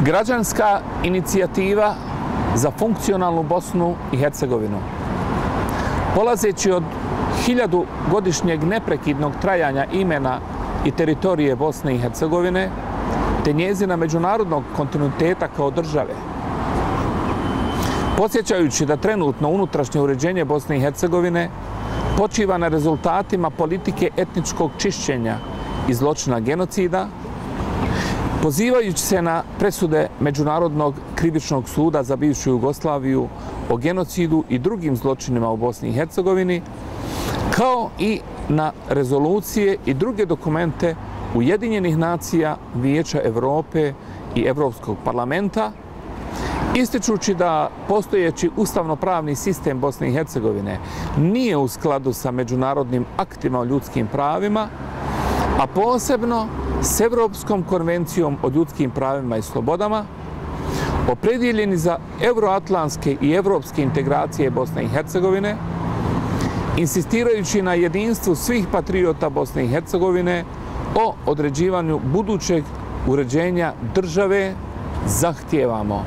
Građanska inicijativa za funkcionalnu Bosnu i Hercegovinu. Polazeći od 1000-godišnjeg neprekidnog trajanja imena i teritorije Bosne i Hercegovine, te njezina međunarodnog kontinuiteta kao države. Podsjećajući da trenutno unutrašnje uređenje Bosne i Hercegovine počiva na rezultatima politike etničkog čišćenja i zločina genocida, pozivajući se na presude Međunarodnog krivičnog suda za bivšu Jugoslaviju o genocidu i drugim zločinima u Bosni i Hercegovini, kao i na rezolucije i druge dokumente Ujedinjenih nacija, Vijeća Evrope i Evropskog parlamenta, ističući da postojeći ustavno-pravni sistem Bosne i Hercegovine nije u skladu sa međunarodnim aktima o ljudskim pravima, a posebno s Evropskom konvencijom o ljudskim pravima i slobodama, opredjeljeni za euroatlantske i evropske integracije Bosne i Hercegovine, insistirajući na jedinstvu svih patriota Bosne i Hercegovine o određivanju budućeg uređenja države, zahtijevamo: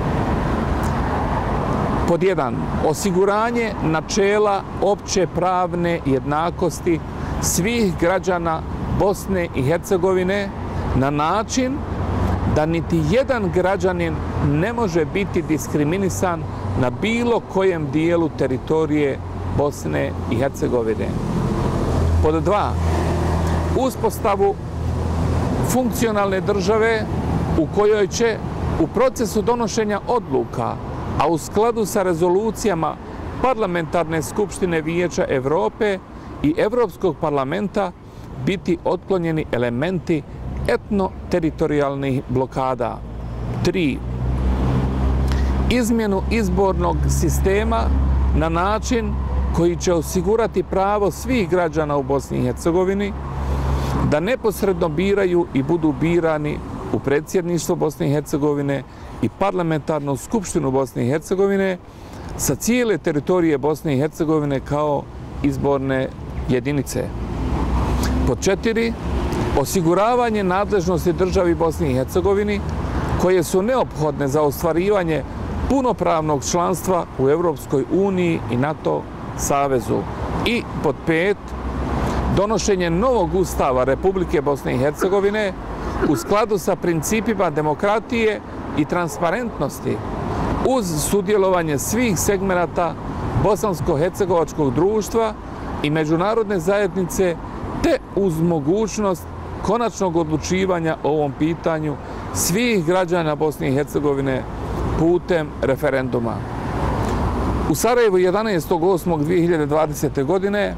pod 1. Osiguranje načela opće pravne jednakosti svih građana Bosne i Hercegovine na način da niti jedan građanin ne može biti diskriminisan na bilo kojem dijelu teritorije Bosne i Hercegovine. Pod 2. Uspostavu funkcionalne države u kojoj će u procesu donošenja odluka, a u skladu sa rezolucijama Parlamentarne skupštine Vijeća Evrope i Evropskog parlamenta, biti otklonjeni elementi etno-teritorijalnih blokada. 3. Izmjenu izbornog sistema na način koji će osigurati pravo svih građana u Bosni i Hercegovini da neposredno biraju i budu birani u predsjedništvo Bosne i Hercegovine i Parlamentarnu skupštinu Bosne i Hercegovine sa cijele teritorije Bosne i Hercegovine kao izborne jedinice. Pod 4. Osiguravanje nadležnosti državi Bosni i Hercegovini koje su neophodne za ostvarivanje punopravnog članstva u Europskoj uniji i NATO savezu. I pod 5. Donošenje novog Ustava Republike Bosne i Hercegovine u skladu sa principima demokratije i transparentnosti uz sudjelovanje svih segmenata bosansko-hercegovačkog društva i međunarodne zajednice, te uz mogućnost konačnog odlučivanja o ovom pitanju svih građana Bosne i Hercegovine putem referenduma. U Sarajevu 11.8.2020. godine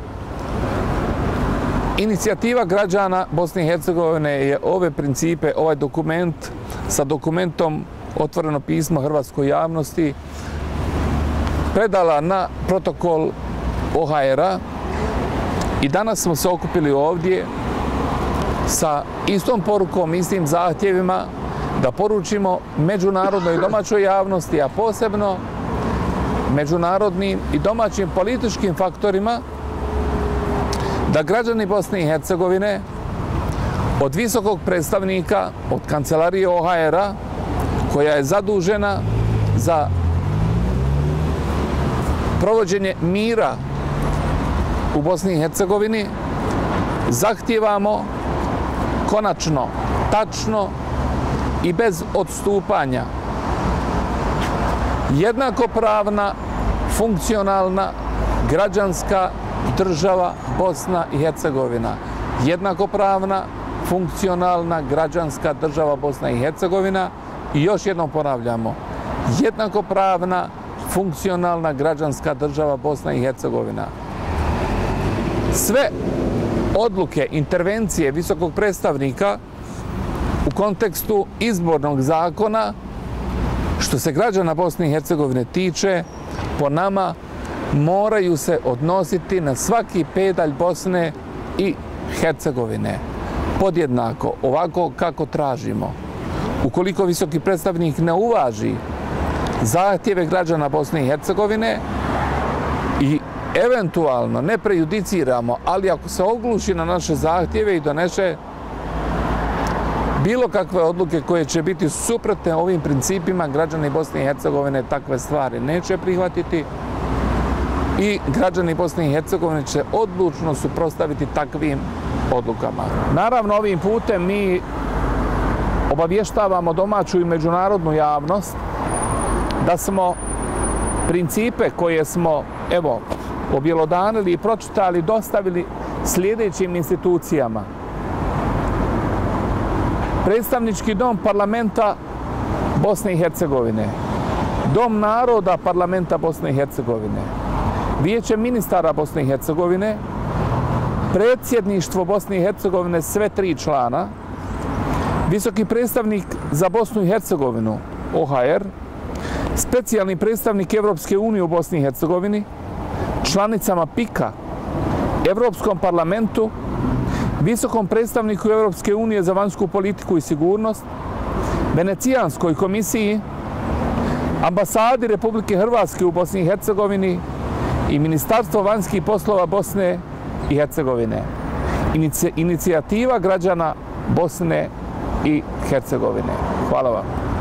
inicijativa građana Bosne i Hercegovine je ove principe, ovaj dokument sa dokumentom Otvoreno pismo hrvatskoj javnosti predala na protokol OHR-a i danas smo se okupili ovdje sa istom porukom, istim zahtjevima da poručimo međunarodnoj i domaćoj javnosti, a posebno međunarodnim i domaćim političkim faktorima, da građani Bosne i Hercegovine od visokog predstavnika, od kancelarije OHR-a, koja je zadužena za provođenje mira u Bosni i Hercegovini, zahtijevamo konačno, tačno i bez odstupanja jednakopravna, funkcionalna, građanska država Bosna i Hercegovina. Jednakopravna, funkcionalna, građanska država Bosna i Hercegovina. I još jednom ponavljamo, jednakopravna, funkcionalna, građanska država Bosna i Hercegovina. Sve odluke, intervencije visokog predstavnika u kontekstu izbornog zakona, što se građana Bosne i Hercegovine tiče, po nama moraju se odnositi na svaki pedalj Bosne i Hercegovine podjednako, ovako kako tražimo. Ukoliko visoki predstavnik ne uvaži zahtjeve građana Bosne i Hercegovine i eventualno ne prejudiciramo, ali ako se ogluši na naše zahtjeve i donese bilo kakve odluke koje će biti suprotne ovim principima, građani Bosne i Hercegovine takve stvari neće prihvatiti i građani Bosne i Hercegovine će odlučno suprotstaviti takvim odlukama. Naravno, ovim putem mi obavještavamo domaću i međunarodnu javnost da smo principe koje smo, evo, objelodanili i pročitali, dostavili sljedećim institucijama. Predstavnički dom parlamenta Bosne i Hercegovine, Dom naroda parlamenta Bosne i Hercegovine, Vijeće ministara Bosne i Hercegovine, predsjedništvo Bosne i Hercegovine, sve 3 člana, visoki predstavnik za Bosnu i Hercegovinu, OHR, specijalni predstavnik Evropske unije u Bosni i Hercegovini, članicama PIK-a, Evropskom parlamentu, visokom predstavniku Evropske unije za vanjsku politiku i sigurnost, Venecijanskoj komisiji, ambasadi Republike Hrvatske u Bosni i Hercegovini i Ministarstvo vanjskih poslova Bosne i Hercegovine. Inicijativa građana Bosne i Hercegovine. Hvala vam.